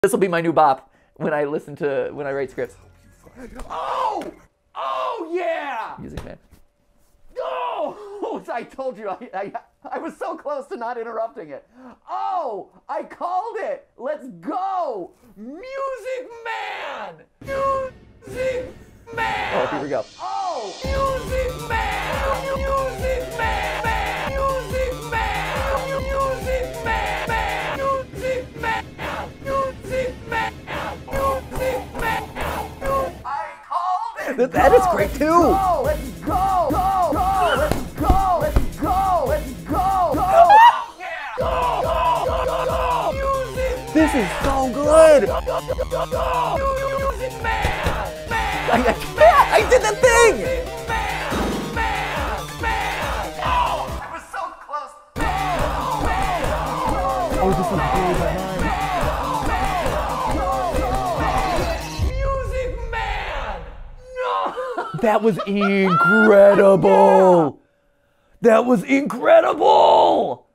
This will be my new bop when I write scripts. Oh! Oh yeah! Music Man. Oh! I told you, I was so close to not interrupting it. Oh! I called it! Let's go! Music Man! Music Man! Oh, here we go. Oh! Music Man! Music Man! Music Man! Music Man! Music Man! Music Man! Music Man! I called it! That is great too! Go, let's go! Go! Go! Let's go! Let's go! Let's go! Go! Yeah! Go! Go! Go! Go! Music! This is so good! Music Man! Man! I can't! I did the thing! Music Man! Man! Man! Oh! I was so close! Oh, this is good. That was incredible! That was incredible!